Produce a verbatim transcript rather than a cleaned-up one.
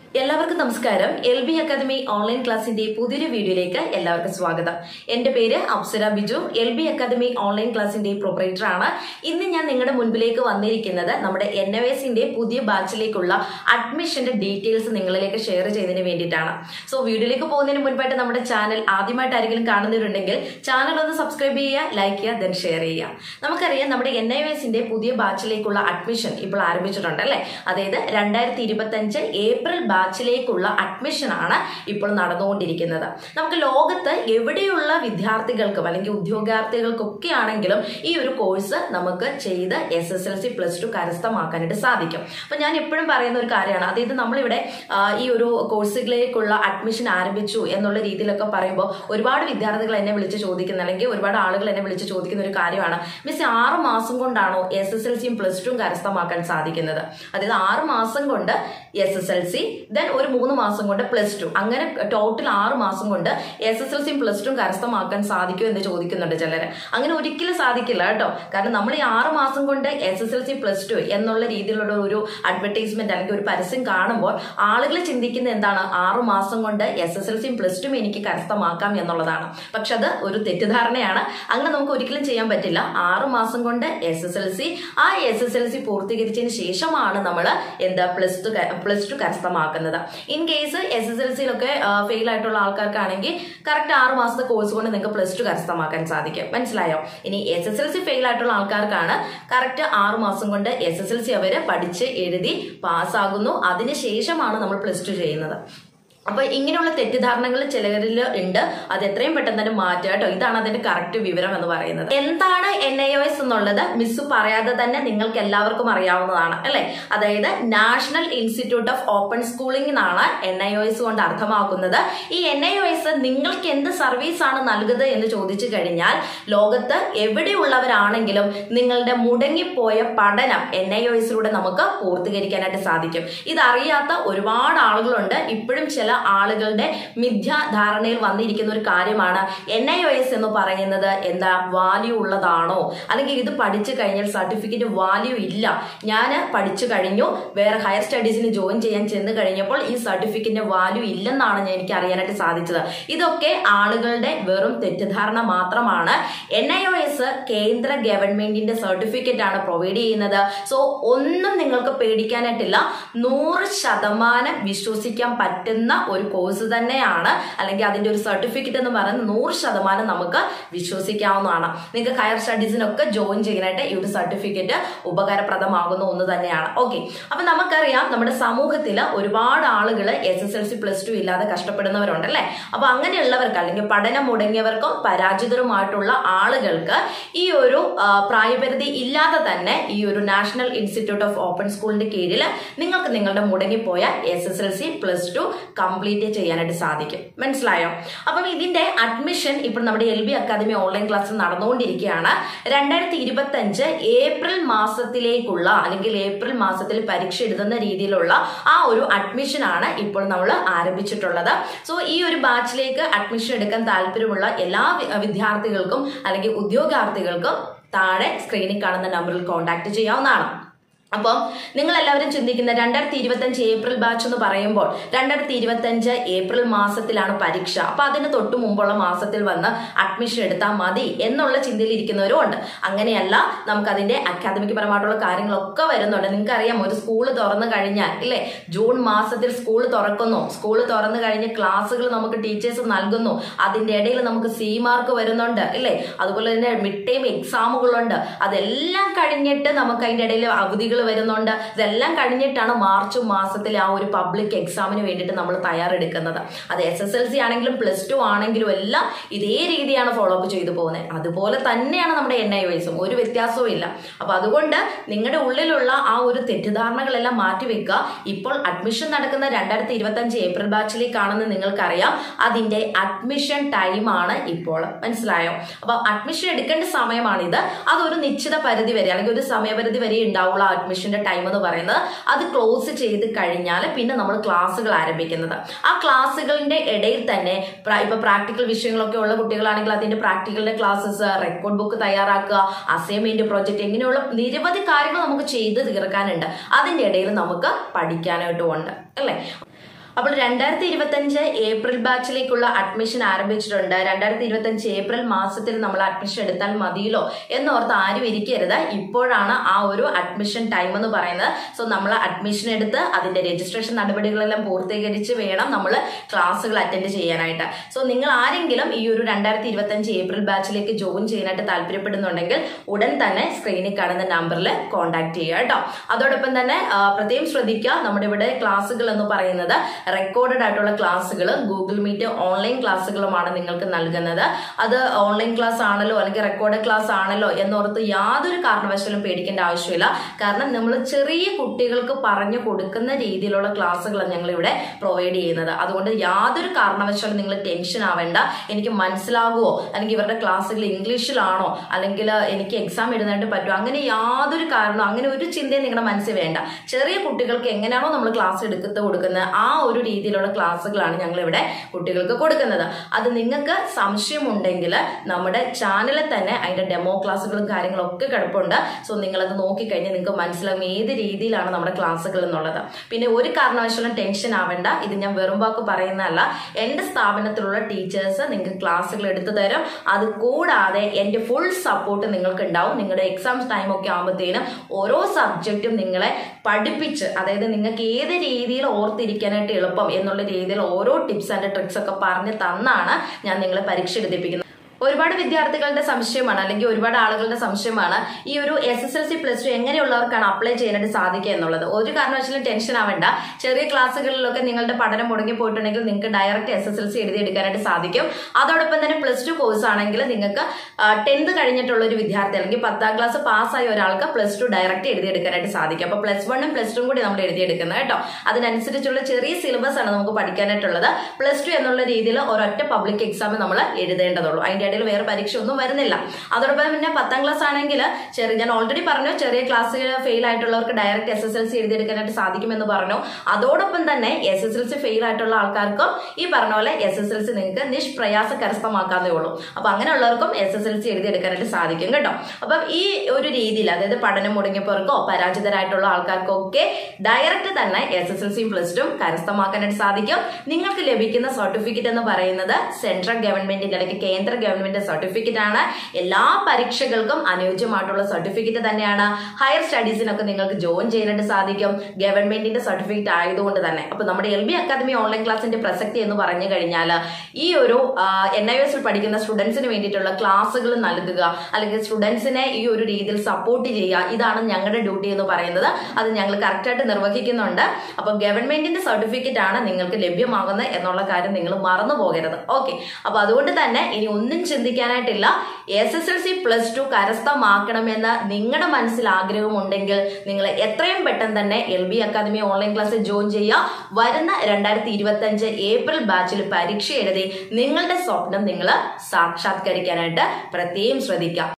എല്ലാവർക്കും നമസ്കാരം. L B academy online ക്ലാസിന്റെ പുതിയൊരു വീഡിയോയിലേക്ക് എല്ലാവർക്കും സ്വാഗതം. എന്റെ പേര് Apsara Biju. L B academy online ക്ലാസിന്റെ പ്രൊപ്പറേറ്റർ ആണ്. ഇന്ന് ഞാൻ നിങ്ങളുടെ മുൻപിലേക്ക് വന്നിരിക്കുന്നത് നമ്മുടെ എൻ എ എസിന്റെ പുതിയ ബാച്ചിലേക്കുള്ള അഡ്മിഷന്റെ ഡീറ്റെയിൽസ് നിങ്ങളിലേക്ക് ഷെയർ ചെയ്തതിന് വേണ്ടിയിട്ടാണ്. സോ വീഡിയോയിലേക്ക് പോകുന്നതിന് മുൻപായിട്ട് നമ്മുടെ ചാനൽ ആദ്യമായിട്ട് ആരെങ്കിലും കാണുന്നവരുണ്ടെങ്കിൽ ചാനൽ ഒന്ന് സബ്സ്ക്രൈബ് ചെയ്യുക, ലൈക്ക് ചെയ്യുക, ദെൻ ഷെയർ ചെയ്യുക. നമുക്കറിയാം നമ്മുടെ എൻ എ എസിന്റെ പുതിയ ബാച്ചിലേക്കുള്ള അഡ്മിഷൻ ഇപ്പോൾ ആരംഭിച്ചിട്ടുണ്ട് അല്ലെ. അതായത് രണ്ടായിരത്തി ഇരുപത്തി അഞ്ച് ഏപ്രിൽ ബാച്ചിലേക്കുള്ള അഡ്മിഷൻ ആണ് ഇപ്പോൾ നടന്നുകൊണ്ടിരിക്കുന്നത്. നമുക്ക് ലോകത്ത് എവിടെയുള്ള വിദ്യാർത്ഥികൾക്കും അല്ലെങ്കിൽ ഉദ്യോഗാർത്ഥികൾക്കൊക്കെ ആണെങ്കിലും ഈ ഒരു കോഴ്സ് നമുക്ക് ചെയ്ത് S S L C plus two കരസ്ഥമാക്കാനായിട്ട് സാധിക്കും. അപ്പൊ ഞാൻ എപ്പോഴും പറയുന്ന ഒരു കാര്യമാണ്, അതായത് നമ്മളിവിടെ ഈ ഒരു കോഴ്സുകളിലേക്കുള്ള അഡ്മിഷൻ ആരംഭിച്ചു എന്നുള്ള രീതിയിലൊക്കെ പറയുമ്പോൾ ഒരുപാട് വിദ്യാർത്ഥികൾ എന്നെ വിളിച്ച് ചോദിക്കുന്ന അല്ലെങ്കിൽ ഒരുപാട് ആളുകൾ എന്നെ വിളിച്ച് ചോദിക്കുന്ന ഒരു കാര്യമാണ്, മിസ് ആറ് മാസം കൊണ്ടാണോ എസ് എസ് എൽ സിയും പ്ലസ് ടുവും കരസ്ഥമാക്കാൻ സാധിക്കുന്നത്? അതായത് ആറ് മാസം കൊണ്ട് S S L C, then ഒരു മൂന്ന് മാസം കൊണ്ട് പ്ലസ് ടു, അങ്ങനെ ടോട്ടൽ ആറ് മാസം കൊണ്ട് എസ് എസ് എൽ സിയും പ്ലസ് ടു കരസ്ഥമാക്കാൻ സാധിക്കും എന്ന് ചോദിക്കുന്നുണ്ട് ചിലര്. അങ്ങനെ ഒരിക്കലും സാധിക്കില്ല കേട്ടോ. കാരണം നമ്മൾ ഈ ആറ് മാസം കൊണ്ട് S S L C plus two എന്നുള്ള രീതിയിലുള്ള ഒരു അഡ്വർടൈസ്മെന്റ് അല്ലെങ്കിൽ ഒരു പരസ്യം കാണുമ്പോൾ ആളുകൾ ചിന്തിക്കുന്നത് എന്താണ്, ആറ് മാസം കൊണ്ട് എസ് എസ് എൽ സിയും പ്ലസ് ടു എനിക്ക് കരസ്ഥമാക്കാം എന്നുള്ളതാണ്. പക്ഷെ അത് ഒരു തെറ്റിദ്ധാരണയാണ്. അങ്ങനെ നമുക്ക് ഒരിക്കലും ചെയ്യാൻ പറ്റില്ല. ആറ് മാസം കൊണ്ട് എസ് എസ് എൽ സി, ആ എസ് എസ് എൽ സി പൂർത്തീകരിച്ചതിന് ശേഷമാണ് നമ്മൾ എന്താ പ്ലസ് ടു പ്ലസ് ടു കരസ്ഥമാക്കുന്നത്. In case S S L സിയിലൊക്കെ ഫെയിൽ ആയിട്ടുള്ള ആൾക്കാർക്കാണെങ്കിൽ കറക്റ്റ് ആറ് മാസത്തെ കോഴ്സ് കൊണ്ട് നിങ്ങൾക്ക് പ്ലസ് ടു കരസ്ഥമാക്കാൻ സാധിക്കും. മനസ്സിലായോ? ഇനി S S L C fail ആയിട്ടുള്ള ആൾക്കാർക്കാണ് കറക്റ്റ് ആറ് മാസം കൊണ്ട് എസ് എസ് എൽ സി അവര് പഠിച്ച് എഴുതി പാസ്സാകുന്നു. അതിനുശേഷമാണ് നമ്മൾ പ്ലസ് ടു ചെയ്യുന്നത്. അപ്പൊ ഇങ്ങനെയുള്ള തെറ്റിദ്ധാരണകൾ ചിലരിൽ ഉണ്ട്. അത് എത്രയും പെട്ടെന്ന് തന്നെ മാറ്റുക കേട്ടോ. ഇതാണ് അതിന്റെ കറക്റ്റ് വിവരം എന്ന് പറയുന്നത്. എന്താണ് എൻ ഐ ഒ എസ് എന്നുള്ളത് മിസ് പറയാതെ തന്നെ നിങ്ങൾക്ക് എല്ലാവർക്കും അറിയാവുന്നതാണ് അല്ലെ. അതായത് national institute of open schooling എന്നാണ് എൻ ഐ ഒ എസ് കൊണ്ട് അർത്ഥമാക്കുന്നത്. ഈ എൻ ഐ ഒ എസ് നിങ്ങൾക്ക് എന്ത് സർവീസ് ആണ് നൽകുന്നത് എന്ന് ചോദിച്ചു കഴിഞ്ഞാൽ, ലോകത്ത് എവിടെയുള്ളവരാണെങ്കിലും നിങ്ങളുടെ മുടങ്ങിപ്പോയ പഠനം എൻ ഐ ഒ എസിലൂടെ നമുക്ക് പൂർത്തീകരിക്കാനായിട്ട് സാധിക്കും. ഇതറിയാത്ത ഒരുപാട് ആളുകളുണ്ട്. ഇപ്പോഴും ചില ആളുകളുടെ മിഥ്യാധാരണയിൽ വന്നിരിക്കുന്ന ഒരു കാര്യമാണ് എൻ ഐ ഒ എസ് എന്ന് പറയുന്നത് എന്താ വാല്യൂ ഉള്ളതാണോ, അല്ലെങ്കിൽ ഇത് പഠിച്ചു കഴിഞ്ഞാൽ സർട്ടിഫിക്കറ്റ് വാല്യൂ ഇല്ല, ഞാൻ പഠിച്ചു കഴിഞ്ഞു വേറെ ഹയർ സ്റ്റഡീസിന് ജോയിൻ ചെയ്യാൻ ചെന്ന് കഴിഞ്ഞപ്പോൾ ഈ സർട്ടിഫിക്കറ്റിന്റെ വാല്യൂ ഇല്ലെന്നാണ് ഞാൻ എനിക്ക് അറിയാനായിട്ട് സാധിച്ചത്. ഇതൊക്കെ ആളുകളുടെ വെറും തെറ്റിദ്ധാരണ മാത്രമാണ്. എൻ ഐ ഒ എസ് കേന്ദ്ര ഗവൺമെന്റിന്റെ സർട്ടിഫിക്കറ്റ് ആണ് പ്രൊവൈഡ് ചെയ്യുന്നത്. സോ ഒന്നും നിങ്ങൾക്ക് പേടിക്കാനായിട്ടില്ല. നൂറ് ശതമാനം വിശ്വസിക്കാൻ പറ്റുന്ന ഒരു കോഴ്സ് തന്നെയാണ്, അല്ലെങ്കിൽ അതിന്റെ ഒരു സർട്ടിഫിക്കറ്റ് എന്ന് പറയുന്നത് നൂറ് ശതമാനം നമുക്ക് വിശ്വസിക്കാവുന്നതാണ്. നിങ്ങൾക്ക് ഹയർ സ്റ്റഡീസിനൊക്കെ ജോയിൻ ചെയ്യാനായിട്ട് ഈ ഒരു സർട്ടിഫിക്കറ്റ് ഉപകാരപ്രദമാകുന്ന ഒന്ന് തന്നെയാണ്. ഓക്കെ, അപ്പൊ നമുക്കറിയാം നമ്മുടെ സമൂഹത്തിൽ ഒരുപാട് ആളുകൾ S S L C plus two ഇല്ലാതെ കഷ്ടപ്പെടുന്നവരുണ്ട് അല്ലെ. അപ്പൊ അങ്ങനെയുള്ളവർക്ക് അല്ലെങ്കിൽ പഠനം മുടങ്ങിയവർക്കും പരാജിതരുമായിട്ടുള്ള ആളുകൾക്ക് ഈ ഒരു പ്രായപരിധി ഇല്ലാതെ തന്നെ ഈ ഒരു നാഷണൽ ഇൻസ്റ്റിറ്റ്യൂട്ട് ഓഫ് ഓപ്പൺ സ്കൂളിന്റെ കീഴിൽ നിങ്ങൾക്ക് നിങ്ങളുടെ മുടങ്ങിപ്പോയ S S L C plus two complete ചെയ്യാനായിട്ട് സാധിക്കും. മനസ്സിലായോ? അപ്പം ഇതിന്റെ അഡ്മിഷൻ ഇപ്പോൾ നമ്മുടെ എൽ ബി അക്കാദമി ഓൺലൈൻ ക്ലാസ്സിൽ നടന്നുകൊണ്ടിരിക്കുകയാണ്. രണ്ടായിരത്തി ഇരുപത്തി അഞ്ച് ഏപ്രിൽ മാസത്തിലേക്കുള്ള അല്ലെങ്കിൽ ഏപ്രിൽ മാസത്തിൽ പരീക്ഷ എഴുതുന്ന രീതിയിലുള്ള ആ ഒരു അഡ്മിഷൻ ആണ് ഇപ്പോൾ നമ്മൾ ആരംഭിച്ചിട്ടുള്ളത്. സോ ഈ ഒരു ബാച്ചിലേക്ക് അഡ്മിഷൻ എടുക്കാൻ താല്പര്യമുള്ള എല്ലാ വിദ്യാർത്ഥികൾക്കും അല്ലെങ്കിൽ ഉദ്യോഗാർത്ഥികൾക്കും താഴെ സ്ക്രീനിൽ കാണുന്ന നമ്പറിൽ കോൺടാക്ട് ചെയ്യാവുന്നതാണ്. അപ്പം നിങ്ങൾ എല്ലാവരും ചിന്തിക്കുന്ന രണ്ടായിരത്തി ഇരുപത്തി അഞ്ച് ഏപ്രിൽ ബാച്ച് എന്ന് പറയുമ്പോൾ രണ്ടായിരത്തി ഇരുപത്തി അഞ്ച് ഏപ്രിൽ മാസത്തിലാണ് പരീക്ഷ, അപ്പൊ അതിന് തൊട്ടു മുമ്പുള്ള മാസത്തിൽ വന്ന് അഡ്മിഷൻ എടുത്താൽ മതി എന്നുള്ള ചിന്തയിൽ ഇരിക്കുന്നവരും ഉണ്ട്. അങ്ങനെയല്ല, നമുക്ക് അതിന്റെ അക്കാദമിക് പരമായിട്ടുള്ള കാര്യങ്ങളൊക്കെ വരുന്നുണ്ട്. നിങ്ങൾക്ക് അറിയാം, ഒരു സ്കൂള് തുറന്നു കഴിഞ്ഞാൽ ഇല്ലേ, ജൂൺ മാസത്തിൽ സ്കൂൾ തുറക്കുന്നു. സ്കൂൾ തുറന്നു കഴിഞ്ഞ് ക്ലാസ്സുകൾ നമുക്ക് ടീച്ചേഴ്സ് നൽകുന്നു. അതിന്റെ ഇടയിൽ നമുക്ക് സി മാർക്ക് വരുന്നുണ്ട് ഇല്ലേ. അതുപോലെ തന്നെ മിഡ് ടൈം എക്സാമുകളുണ്ട്. അതെല്ലാം കഴിഞ്ഞിട്ട് നമുക്ക് അതിന്റെ ഇടയിൽ അവധികൾ വരുന്നുണ്ട്. ഇതെല്ലാം കഴിഞ്ഞിട്ടാണ് മാർച്ച് മാസത്തിൽ ആ ഒരു പബ്ലിക് എക്സാമിന് വേണ്ടിയിട്ട് നമ്മൾ തയ്യാറെടുക്കുന്നത്. അത് എസ് എസ് എൽ സി ആണെങ്കിലും പ്ലസ് ടു ആണെങ്കിലും എല്ലാം ഇതേ രീതിയാണ് ഫോളോ അപ്പ് ചെയ്തു പോകുന്നത്. അതുപോലെ തന്നെയാണ് നമ്മുടെ എൻ ഐ ഒ എസും, ഒരു വ്യത്യാസവും ഇല്ല. അപ്പൊ അതുകൊണ്ട് നിങ്ങളുടെ ഉള്ളിലുള്ള ആ ഒരു തെറ്റിദ്ധാരണകളെല്ലാം മാറ്റിവെക്കുക. ഇപ്പോൾ അഡ്മിഷൻ നടക്കുന്ന രണ്ടായിരത്തി ഇരുപത്തി അഞ്ച് ഏപ്രിൽ ബാച്ചിലേക്കാണെന്ന് നിങ്ങൾക്കറിയാം. അതിന്റെ അഡ്മിഷൻ ടൈമാണ് ഇപ്പോൾ. മനസ്സിലായോ? അപ്പൊ അഡ്മിഷൻ എടുക്കേണ്ട സമയമാണിത്. അതൊരു നിശ്ചിത പരിധി വരെ അല്ലെങ്കിൽ ഒരു സമയപരിധി വരെ ഉണ്ടാവുള്ള അഡ്മിഷന്റെ ടൈം എന്ന് പറയുന്നത്. അത് ക്ലോസ് ചെയ്ത് കഴിഞ്ഞാൽ പിന്നെ നമ്മൾ ക്ലാസ്സുകൾ ആരംഭിക്കുന്നത്. ആ ക്ലാസ്സുകളുടെ ഇടയിൽ തന്നെ ഇപ്പൊ പ്രാക്ടിക്കൽ വിഷയങ്ങളൊക്കെ ഉള്ള കുട്ടികളാണെങ്കിൽ അതിന്റെ പ്രാക്ടിക്കലിന്റെ ക്ലാസ്സസ്, റെക്കോർഡ് ബുക്ക് തയ്യാറാക്കുക, അസൈൻമെന്റ്, പ്രൊജക്ട്, ഇങ്ങനെയുള്ള നിരവധി കാര്യങ്ങൾ നമുക്ക് ചെയ്ത് തീർക്കാനുണ്ട്. അതിന്റെ ഇടയിൽ നമുക്ക് പഠിക്കാനായിട്ടും ഉണ്ട് അല്ലെ. അപ്പോൾ രണ്ടായിരത്തി ഇരുപത്തി അഞ്ച് ഏപ്രിൽ ബാച്ചിലേക്കുള്ള അഡ്മിഷൻ ആരംഭിച്ചിട്ടുണ്ട്. രണ്ടായിരത്തി ഇരുപത്തി അഞ്ച് ഏപ്രിൽ മാസത്തിൽ നമ്മൾ അഡ്മിഷൻ എടുത്താൽ മതിയല്ലോ എന്നോർത്ത് ആരും ഇരിക്കരുത്. ഇപ്പോഴാണ് ആ ഒരു അഡ്മിഷൻ ടൈം എന്ന് പറയുന്നത്. സോ നമ്മൾ അഡ്മിഷൻ എടുത്ത് അതിന്റെ രജിസ്ട്രേഷൻ നടപടികളെല്ലാം പൂർത്തീകരിച്ച് വേണം നമ്മൾ ക്ലാസ്സുകൾ അറ്റൻഡ് ചെയ്യാനായിട്ട്. സോ നിങ്ങൾ ആരെങ്കിലും ഈ ഒരു രണ്ടായിരത്തി ഇരുപത്തി അഞ്ച് ഏപ്രിൽ ബാച്ചിലേക്ക് ജോയിൻ ചെയ്യാനായിട്ട് താല്പര്യപ്പെടുന്നുണ്ടെങ്കിൽ ഉടൻ തന്നെ സ്ക്രീനിൽ കാണുന്ന നമ്പറിൽ കോൺടാക്ട് ചെയ്യുക കേട്ടോ. അതോടൊപ്പം തന്നെ പ്രത്യേകം ശ്രദ്ധിക്കുക, നമ്മുടെ ഇവിടെ ക്ലാസ്സുകൾ എന്ന് പറയുന്നത് റെക്കോർഡഡ് ആയിട്ടുള്ള ക്ലാസ്സുകൾ, ഗൂഗിൾ മീറ്റ് ഓൺലൈൻ ക്ലാസ്സുകളുമാണ് നിങ്ങൾക്ക് നൽകുന്നത്. അത് ഓൺലൈൻ ക്ലാസ് ആണല്ലോ അല്ലെങ്കിൽ റെക്കോർഡ് ക്ലാസ് ആണല്ലോ എന്നോർത്ത് യാതൊരു കാരണവശാലും പേടിക്കേണ്ട ആവശ്യമില്ല. കാരണം നമ്മൾ ചെറിയ കുട്ടികൾക്ക് പറഞ്ഞു കൊടുക്കുന്ന രീതിയിലുള്ള ക്ലാസ്സുകളാണ് ഞങ്ങൾ ഇവിടെ പ്രൊവൈഡ് ചെയ്യുന്നത്. അതുകൊണ്ട് യാതൊരു കാരണവശാലും നിങ്ങൾ ടെൻഷൻ ആവേണ്ട. എനിക്ക് മനസ്സിലാകുമോ, അല്ലെങ്കിൽ ഇവരുടെ ക്ലാസ്സുകൾ ഇംഗ്ലീഷിലാണോ, അല്ലെങ്കിൽ എനിക്ക് എക്സാം എഴുതാനായിട്ട് പറ്റുമോ, അങ്ങനെ യാതൊരു കാരണം, അങ്ങനെ ഒരു ചിന്തയും നിങ്ങളുടെ മനസ്സിൽ വേണ്ട. ചെറിയ കുട്ടികൾക്ക് എങ്ങനെയാണോ നമ്മൾ ക്ലാസ് എടുക്കത്ത് കൊടുക്കുന്നത് ആ ഒരു രീതിയിലുള്ള ക്ലാസ്സുകളാണ് ഞങ്ങൾ ഇവിടെ കുട്ടികൾക്ക് കൊടുക്കുന്നത്. അത് നിങ്ങൾക്ക് സംശയമുണ്ടെങ്കിൽ നമ്മുടെ ചാനലിൽ തന്നെ അതിന്റെ ഡെമോ ക്ലാസ്സുകളും കാര്യങ്ങളും ഒക്കെ കിടപ്പുണ്ട്. സോ നിങ്ങളത് നോക്കിക്കഴിഞ്ഞാൽ നിങ്ങൾക്ക് മനസ്സിലാകും ഏത് രീതിയിലാണ് നമ്മുടെ ക്ലാസ്സുകൾ എന്നുള്ളത്. പിന്നെ ഒരു കാരണവശാലും ടെൻഷൻ ആവേണ്ട. ഇത് ഞാൻ വെറും വാക്ക് പറയുന്നതല്ല. എന്റെ സ്ഥാപനത്തിലുള്ള ടീച്ചേഴ്സ് നിങ്ങൾക്ക് ക്ലാസ്സുകൾ എടുത്തു തരും. അത് കൂടാതെ എന്റെ ഫുൾ സപ്പോർട്ട് നിങ്ങൾക്ക് ഉണ്ടാവും. നിങ്ങളുടെ എക്സാം ടൈം ഒക്കെ ആകുമ്പോഴത്തേനും ഓരോ സബ്ജക്റ്റും നിങ്ങളെ പഠിപ്പിച്ച്, അതായത് നിങ്ങൾക്ക് ഏത് രീതിയിൽ ഓർത്തിരിക്കാനായിട്ട് എളുപ്പം എന്നുള്ള രീതിയിൽ ഓരോ ടിപ്സ് ആൻഡ് ട്രിക്സ് ഒക്കെ പറഞ്ഞ് തന്നാണ് ഞാൻ നിങ്ങളെ പരീക്ഷ എഴുതിപ്പിക്കുന്നത്. ഒരുപാട് വിദ്യാർത്ഥികളുടെ സംശയമാണ്, അല്ലെങ്കിൽ ഒരുപാട് ആളുകളുടെ സംശയമാണ് ഈ ഒരു S S L C plus two എങ്ങനെയുള്ളവർക്കാണ് അപ്ലൈ ചെയ്യാനായിട്ട് സാധിക്കുക എന്നുള്ളത്. ഒരു കാരണവശാലും ടെൻഷൻ ആവേണ്ട. ചെറിയ ക്ലാസ്സുകളിലൊക്കെ നിങ്ങളുടെ പഠനം മുടങ്ങി പോയിട്ടുണ്ടെങ്കിൽ നിങ്ങൾക്ക് direct S S L C എഴുതിയെടുക്കാനായിട്ട് സാധിക്കും. അതോടൊപ്പം തന്നെ പ്ലസ് ടു കോഴ്സ് ആണെങ്കിൽ നിങ്ങൾക്ക് ടെൻത്ത് കഴിഞ്ഞിട്ടുള്ള ഒരു വിദ്യാർത്ഥി അല്ലെങ്കിൽ പത്താം ക്ലാസ് പാസ്സായ ഒരാൾക്ക് പ്ലസ് ടു ഡയറക്റ്റ് എഴുതിയെടുക്കാനായിട്ട് സാധിക്കും. അപ്പൊ പ്ലസ് വണ്ണും പ്ലസ് ടു കൂടി നമ്മൾ എഴുതിയെടുക്കുന്നത് കേട്ടോ. അതിനനുസരിച്ചുള്ള ചെറിയ സിലബസ് ആണ് നമുക്ക് പഠിക്കാനായിട്ടുള്ളത്. പ്ലസ് ടു എന്നുള്ള രീതിയിൽ ഒരൊറ്റ പബ്ലിക് എക്സാം നമ്മൾ എഴുതേണ്ടതുള്ളൂ. അതിന്റെ ഇടയിൽ വേറെ പരീക്ഷ ഒന്നും വരുന്നില്ല. അതോടൊപ്പം പിന്നെ പത്താം ക്ലാസ് ആണെങ്കിൽ ചെറിയ, ഞാൻ ഓൾറെഡി പറഞ്ഞു, ചെറിയ ക്ലാസ്സിൽ ഫെയിൽ ആയിട്ടുള്ളവർക്ക് direct S S L C എഴുതിയെടുക്കാനായിട്ട് സാധിക്കുമെന്ന് പറഞ്ഞു. അതോടൊപ്പം തന്നെ S S L C fail ആയിട്ടുള്ള ആൾക്കാർക്കും ഈ പറഞ്ഞ പോലെ എസ് എസ് എൽ സി നിങ്ങൾക്ക് നിഷ്പ്രയാസ കരസ്ഥമാക്കാന്നേ ഉള്ളൂ. അപ്പൊ അങ്ങനെയുള്ളവർക്കും എസ് എസ് എൽ സി എഴുതിയെടുക്കാനായിട്ട് സാധിക്കും കേട്ടോ. അപ്പം ഈ ഒരു രീതിയിൽ, അതായത് പഠനം മുടങ്ങിയവർക്കോ പരാജിതരായിട്ടുള്ള ആൾക്കാർക്കോ ഒക്കെ ഡയറക്റ്റ് തന്നെ എസ് എസ് എൽ സിയും പ്ലസ് ടു കരസ്ഥമാക്കാനായിട്ട് സാധിക്കും. നിങ്ങൾക്ക് ലഭിക്കുന്ന സർട്ടിഫിക്കറ്റ് എന്ന് പറയുന്നത് സെൻട്രൽ ഗവൺമെന്റിന്റെ അല്ലെങ്കിൽ കേന്ദ്ര ഗവൺമെന്റ് സർട്ടിഫിക്കറ്റ് ആണ്. എല്ലാ പരീക്ഷകൾക്കും അനുയോജ്യമായിട്ടുള്ള സർട്ടിഫിക്കറ്റ് തന്നെയാണ്. ഹയർ സ്റ്റഡീസിനൊക്കെ നിങ്ങൾക്ക് ജോയിൻ ചെയ്യാനായിട്ട് സാധിക്കും ഗവൺമെന്റിന്റെ സർട്ടിഫിക്കറ്റ് ആയതുകൊണ്ട് തന്നെ. അപ്പൊ നമ്മുടെ എൽ ബി അക്കാദമി ഓൺലൈൻ ക്ലാസിന്റെ പ്രസക്തി എന്ന് പറഞ്ഞു കഴിഞ്ഞാൽ ഈ ഒരു എൻ ഐ എസിൽ പഠിക്കുന്ന സ്റ്റുഡൻസിന് വേണ്ടിയിട്ടുള്ള ക്ലാസ്സുകൾ നൽകുക, അല്ലെങ്കിൽ സ്റ്റുഡൻസിനെ ഈ ഒരു രീതിയിൽ സപ്പോർട്ട് ചെയ്യുക, ഇതാണ് ഞങ്ങളുടെ ഡ്യൂട്ടി എന്ന് പറയുന്നത്. അത് ഞങ്ങൾ കറക്റ്റായിട്ട് നിർവഹിക്കുന്നുണ്ട്. അപ്പൊ ഗവൺമെന്റിന്റെ സർട്ടിഫിക്കറ്റ് ആണ് നിങ്ങൾക്ക് ലഭ്യമാകുന്നത് എന്നുള്ള കാര്യം നിങ്ങൾ മറന്നു പോകരുത്. ഓക്കെ, അപ്പൊ അതുകൊണ്ട് തന്നെ ഇനി ഒന്നും ചിന്തിക്കാനായിട്ടില്ല. S S L C plus two കരസ്ഥമാക്കണമെന്ന് നിങ്ങളുടെ മനസ്സിൽ ആഗ്രഹമുണ്ടെങ്കിൽ നിങ്ങൾ എത്രയും പെട്ടെന്ന് തന്നെ എൽ ബി അക്കാദമി ഓൺലൈൻ ക്ലാസ്സിൽ ജോയിൻ ചെയ്യുക. വരുന്ന രണ്ടായിരത്തി ഇരുപത്തി അഞ്ച് ഏപ്രിൽ ബാച്ചിൽ പരീക്ഷ എഴുതി നിങ്ങളുടെ സ്വപ്നം നിങ്ങൾ സാക്ഷാത്കരിക്കാനായിട്ട് പ്രത്യേകം ശ്രദ്ധിക്കുക.